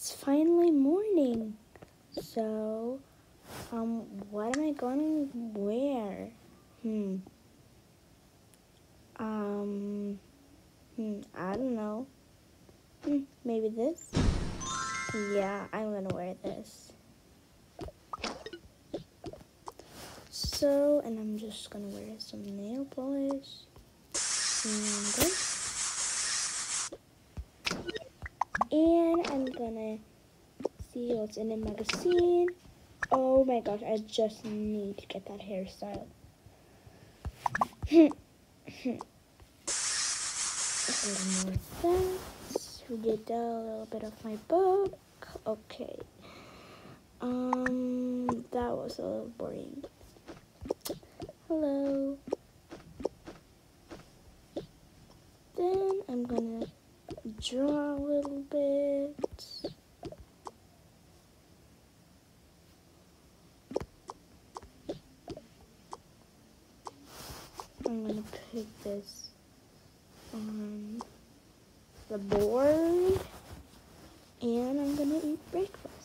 It's finally morning. So, what am I going to wear? I don't know. Maybe this? Yeah, I'm gonna wear this. So, and I'm just gonna wear some nail polish. And I'm gonna see what's in the magazine. Oh my gosh, I just need to get that hairstyle. Read a little bit of my book. Okay. That was a little boring. Hello. Then I'm gonna draw a little bit. I'm gonna put this on the board, and I'm gonna eat breakfast.